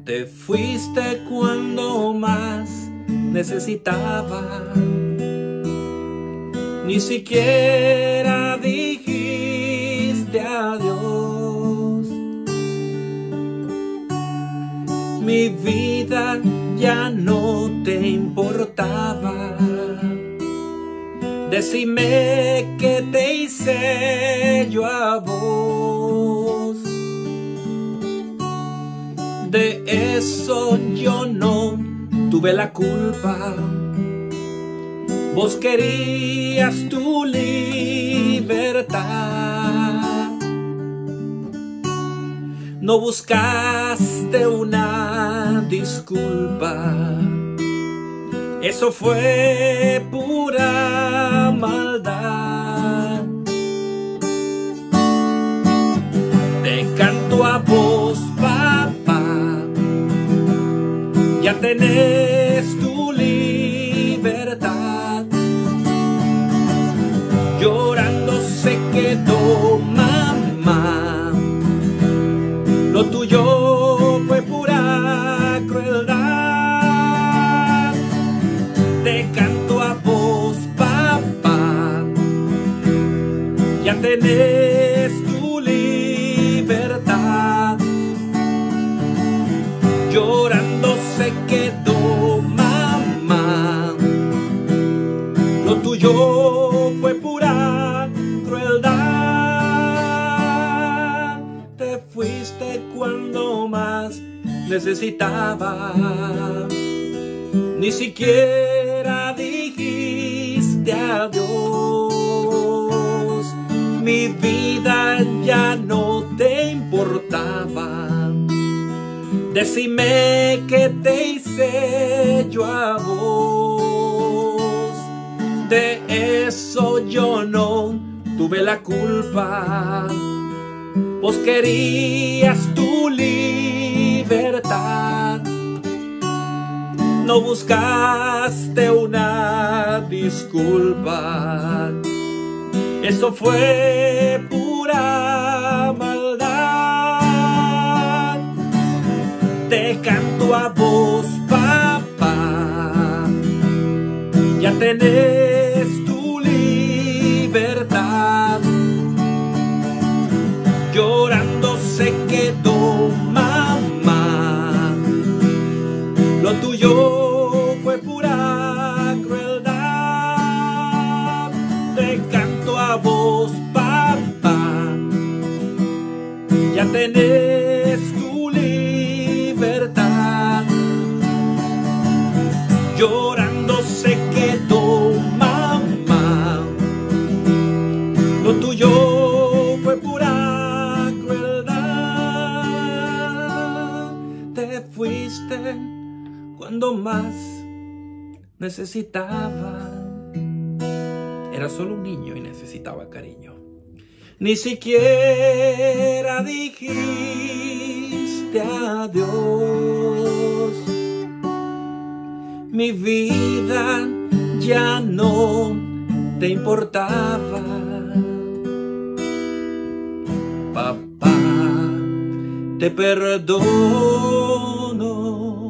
Te fuiste cuando más necesitaba. Ni siquiera dijiste adiós. Mi vida ya no te importaba. Decime qué te hice yo a vos. De eso yo no tuve la culpa. Vos querías tu libertad. No buscaste una disculpa. Eso fue pura maldad. Te canto a vos, papá. Ya tenés tu libertad. Llorando se quedó mamá. Lo tuyo fue pura crueldad. Te canto a vos, papá. Ya tenés tu libertad. Llorando se quedó mamá. Lo tuyo fue pura crueldad. Te fuiste cuando más necesitaba. Ni siquiera dijiste adiós. Mi vida ya no te importaba. Decime qué te hice yo a vos. De eso yo no tuve la culpa. Vos querías tu libertad. No buscaste una disculpa. Eso fue pura maldad. Te canto a vos, papá. Ya tenés tu libertad. Llorando se quedó mamá. Lo tuyo fue pura crueldad. Te canto a vos, papá. Ya tenés tu libertad. Llorando se quedó mamá. Lo tuyo fue pura crueldad. Te fuiste cuando más necesitaba. Era solo un niño y necesitaba cariño. Ni siquiera dijiste adiós. Mi vida ya no te importaba. Papá, te perdono.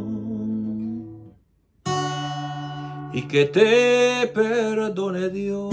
Y que te perdone Dios.